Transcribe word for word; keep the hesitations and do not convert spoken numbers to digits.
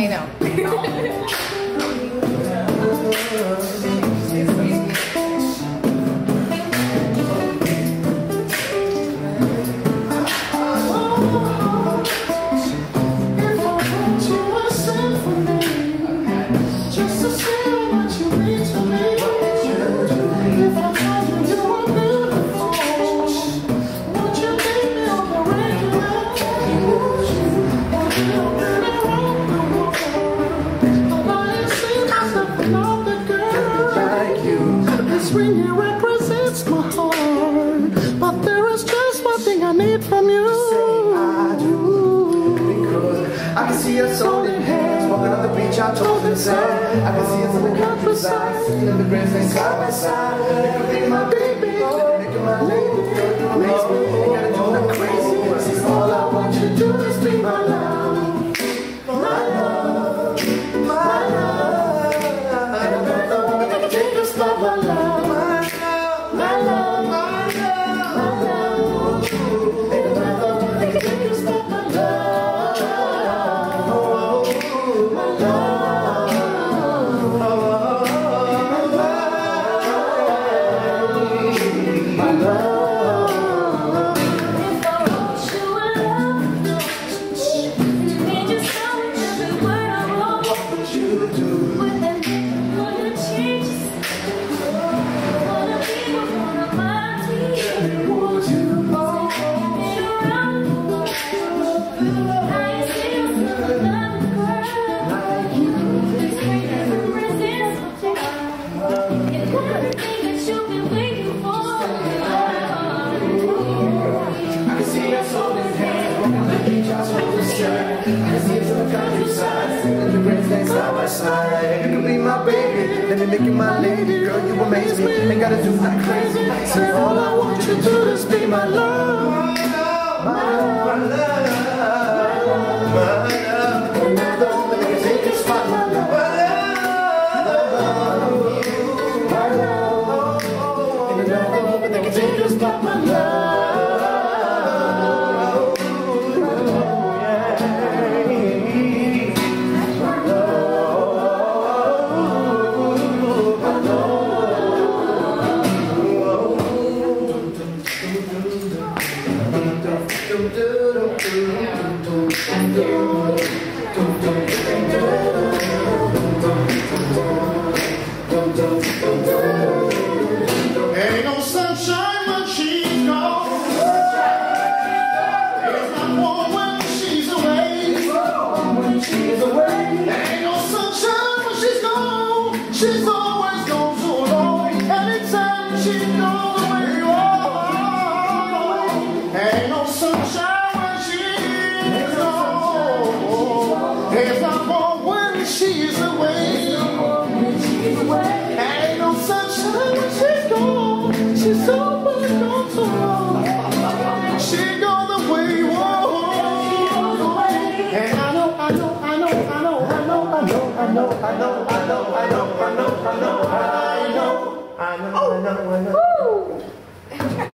I know. From you, say I do, because I can see us holding hands, walking on the beach, our toes in the sand. I can see us in the countryside, sitting in the grass, laying side by side. You can be my baby, making my lady, you amaze me. You gotta do nothing crazy. See, all I want you to do is be my love, my love, my love. And another woman that can take us by my love, my love, my love. You can be my baby, let me make you my lady. Girl, you amaze me, ain't gotta do nothing crazy. Say all I want you to do is be my love, my love, my love, my love. Another woman that can take a spot, my love, my love. And another woman that can take a spot, my love. Ain't no sunshine when she's gone. There's not warm when she's away. When she's away, Ain't no sunshine when she's gone. She's always gone so long. Anytime she's gone away, oh, ain't no sunshine when she's gone. There's not warm when she's away. Ain't no sunshine when she's gone. She's always gone so long. She gone away, whoa. And I know, I know, I know, I know, I know, I know, I know, I know, I know, I know, I know, I know, I know, I know, I know, I know, I know.